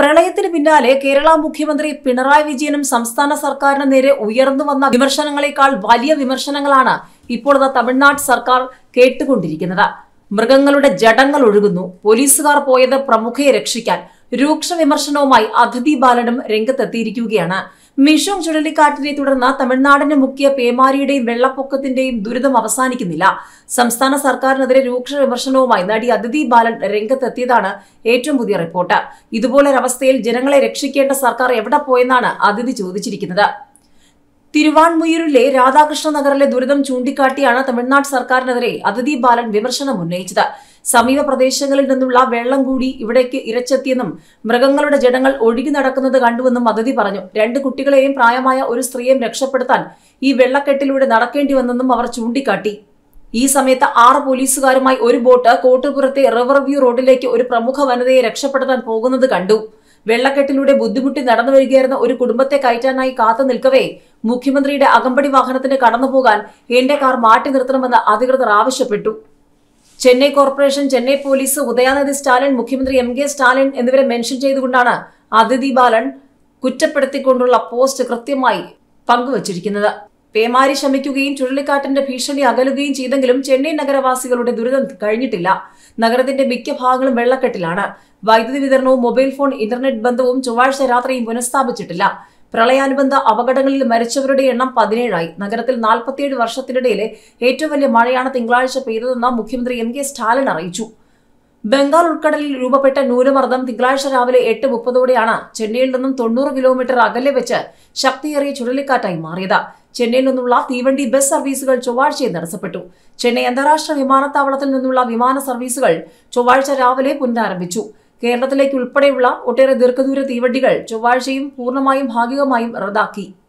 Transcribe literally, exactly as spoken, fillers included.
പ്രളയത്തിന് പിന്നാലെ കേരള മുഖ്യമന്ത്രി പിണറായി വിജയനും സംസ്ഥാന സർക്കാരിന് നേരെ ഉയർന്നു വന്ന വിമർശനങ്ങളെക്കാൾ വലിയ വിമർശനങ്ങളാണ് ഇപ്പോൾ തമിഴ്നാട് സർക്കാർ കേട്ടുകൊണ്ടിരിക്കുന്നത്. മൃഗങ്ങളുടെ ജഡങ്ങൾ ഒഴുകുന്നു, പോലീസുകാർ പോയത് പ്രമുഖയെ രക്ഷിക്കാൻ. രൂക്ഷ വിമർശനവുമായി അതിഥി ബാലനും രംഗത്തെത്തിയിരിക്കുകയാണ്. മിഷോങ് ചുഴലിക്കാറ്റിനെ തുടർന്ന് തമിഴ്നാടിന് മുക്കിയ പേമാരിയുടെയും വെള്ളപ്പൊക്കത്തിന്റെയും ദുരിതം അവസാനിക്കുന്നില്ല. സംസ്ഥാന സർക്കാരിനെതിരെ രൂക്ഷ വിമർശനവുമായി നടി അതിഥി ബാലൻ രംഗത്തെത്തിയതാണ് ഏറ്റവും പുതിയ റിപ്പോർട്ട്. ഇതുപോലൊരവസ്ഥയിൽ ജനങ്ങളെ രക്ഷിക്കേണ്ട സർക്കാർ എവിടെ പോയെന്നാണ് അതിഥി ചോദിച്ചിരിക്കുന്നത്. തിരുവാൻമുയൂരിലെ രാധാകൃഷ്ണ നഗറിലെ ദുരിതം ചൂണ്ടിക്കാട്ടിയാണ് തമിഴ്നാട് സർക്കാരിനെതിരെ അതിഥി ബാലൻ വിമർശനം ഉന്നയിച്ചത്. സമീപ പ്രദേശങ്ങളിൽ നിന്നുള്ള വെള്ളം കൂടി ഇവിടേക്ക് ഇരച്ചെത്തിയെന്നും മൃഗങ്ങളുടെ ജഡങ്ങൾ ഒഴുകി നടക്കുന്നത് കണ്ടുവെന്നും അതിഥി പറഞ്ഞു. രണ്ട് കുട്ടികളെയും പ്രായമായ ഒരു സ്ത്രീയെയും രക്ഷപ്പെടുത്താൻ ഈ വെള്ളക്കെട്ടിലൂടെ നടക്കേണ്ടി വന്നെന്നും അവർ ചൂണ്ടിക്കാട്ടി. ഈ സമയത്ത് ആറ് പോലീസുകാരുമായി ഒരു ബോട്ട് കോട്ടുപുറത്തെ റിവർ വ്യൂ റോഡിലേക്ക് ഒരു പ്രമുഖ വനിതയെ രക്ഷപ്പെടുത്താൻ പോകുന്നത് കണ്ടു. വെള്ളക്കെട്ടിലൂടെ ബുദ്ധിമുട്ടി നടന്നു വരികയായിരുന്ന ഒരു കുടുംബത്തെ കയറ്റാനായി കാത്തു നിൽക്കവേ മുഖ്യമന്ത്രിയുടെ അകമ്പടി വാഹനത്തിന് കടന്നുപോകാൻ എന്റെ കാർ മാറ്റി നിർത്തണമെന്ന് അധികൃതർ ആവശ്യപ്പെട്ടു. ചെന്നൈ കോർപ്പറേഷൻ, ചെന്നൈ പോലീസ്, ഉദയനിധി സ്റ്റാലിൻ, മുഖ്യമന്ത്രി എം കെ സ്റ്റാലിൻ എന്നിവരെ മെൻഷൻ ചെയ്തുകൊണ്ടാണ് അതിഥി ബാലൻ കുറ്റപ്പെടുത്തിക്കൊണ്ടുള്ള പോസ്റ്റ് കൃത്യമായി പങ്കുവച്ചിരിക്കുന്നത്. പേമാരി ശമിക്കുകയും ചുഴലിക്കാറ്റിന്റെ ഭീഷണി അകലുകയും ചെയ്തെങ്കിലും ചെന്നൈ നഗരവാസികളുടെ ദുരിതം കഴിഞ്ഞിട്ടില്ല. നഗരത്തിന്റെ മിക്ക ഭാഗങ്ങളും വെള്ളക്കെട്ടിലാണ്. വൈദ്യുതി വിതരണവും മൊബൈൽ ഫോൺ, ഇന്റർനെറ്റ് ബന്ധവും ചൊവ്വാഴ്ച രാത്രിയും പുനഃസ്ഥാപിച്ചിട്ടില്ല. പ്രളയാനുബന്ധ അപകടങ്ങളിൽ മരിച്ചവരുടെ എണ്ണം പതിനേഴായി. നഗരത്തിൽ നാൽപ്പത്തിയേഴ് വർഷത്തിനിടയിലെ ഏറ്റവും വലിയ മഴയാണ് തിങ്കളാഴ്ച പെയ്തതെന്ന് മുഖ്യമന്ത്രി എം കെ സ്റ്റാലിൻ അറിയിച്ചു. ബംഗാൾ ഉൾക്കടലിൽ രൂപപ്പെട്ട ന്യൂനമർദ്ദം തിങ്കളാഴ്ച രാവിലെ എട്ട് മുപ്പതോടെയാണ് ചെന്നൈയിൽ നിന്നും തൊണ്ണൂറ് കിലോമീറ്റർ അകലെ വെച്ച് ശക്തിയേറിയ ചുഴലിക്കാറ്റായി മാറിയത്. ചെന്നൈയിൽ നിന്നുള്ള തീവണ്ടി ബസ് സർവീസുകൾ ചൊവ്വാഴ്ചയും തടസ്സപ്പെട്ടു. ചെന്നൈ അന്താരാഷ്ട്ര വിമാനത്താവളത്തിൽ നിന്നുള്ള വിമാന സർവീസുകൾ ചൊവ്വാഴ്ച രാവിലെ പുനരാരംഭിച്ചു. കേരളത്തിലേക്ക് ഉൾപ്പെടെയുള്ള ഒട്ടേറെ ദീർഘദൂര തീവണ്ടികൾ ചൊവ്വാഴ്ചയും പൂർണ്ണമായും ഭാഗികമായും റദ്ദാക്കി.